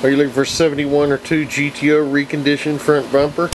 Are you looking for 71 or 2 GTO reconditioned front bumper?